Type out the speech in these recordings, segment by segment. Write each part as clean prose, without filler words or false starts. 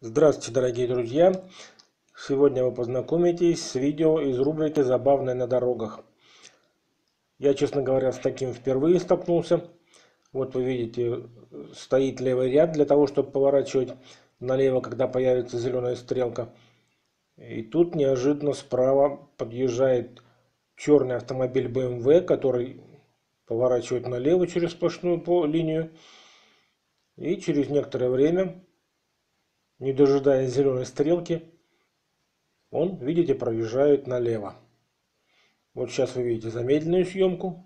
Здравствуйте, дорогие друзья! Сегодня вы познакомитесь с видео из рубрики «Забавное на дорогах». Я, честно говоря, с таким впервые столкнулся. Вот вы видите, стоит левый ряд для того, чтобы поворачивать налево, когда появится зеленая стрелка. И тут неожиданно справа подъезжает черный автомобиль BMW, который поворачивает налево через сплошную линию. И через некоторое время, не дожидаясь зеленой стрелки, он, видите, проезжает налево. Вот сейчас вы видите замедленную съемку.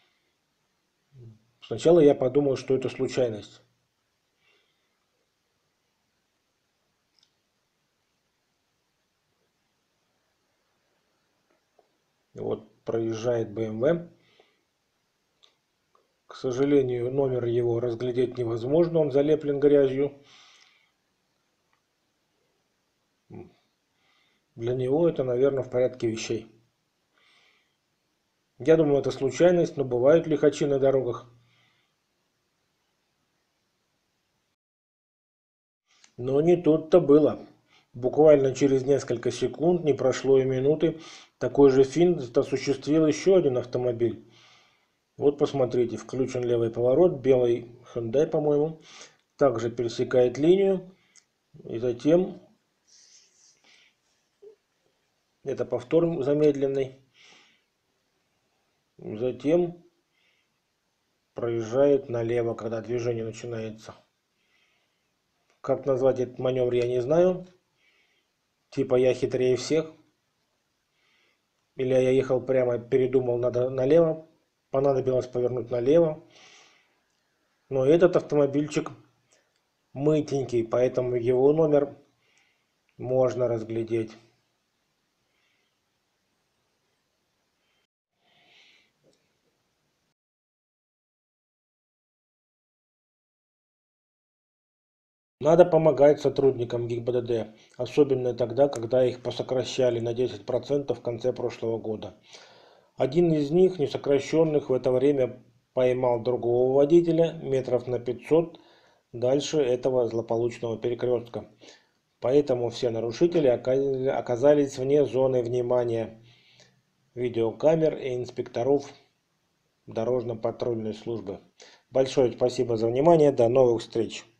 Сначала я подумал, что это случайность. Вот проезжает BMW. К сожалению, номер его разглядеть невозможно, он залеплен грязью. Для него это, наверное, в порядке вещей. Я думаю, это случайность, но бывают лихачи на дорогах. Но не тут-то было. Буквально через несколько секунд, не прошло и минуты, такой же финт осуществил еще один автомобиль. Вот посмотрите, включен левый поворот, белый Hyundai, по-моему, также пересекает линию. И затем, это повтор замедленный, затем проезжает налево, когда движение начинается. Как назвать этот маневр, я не знаю. Типа я хитрее всех. Или я ехал прямо, передумал, надо налево. Понадобилось повернуть налево. Но этот автомобильчик мытенький, поэтому его номер можно разглядеть. Надо помогать сотрудникам ГИБДД, особенно тогда, когда их посокращали на 10% в конце прошлого года. Один из них, несокращенных, в это время поймал другого водителя метров на 500 дальше этого злополучного перекрестка. Поэтому все нарушители оказались вне зоны внимания видеокамер и инспекторов дорожно-патрульной службы. Большое спасибо за внимание, до новых встреч!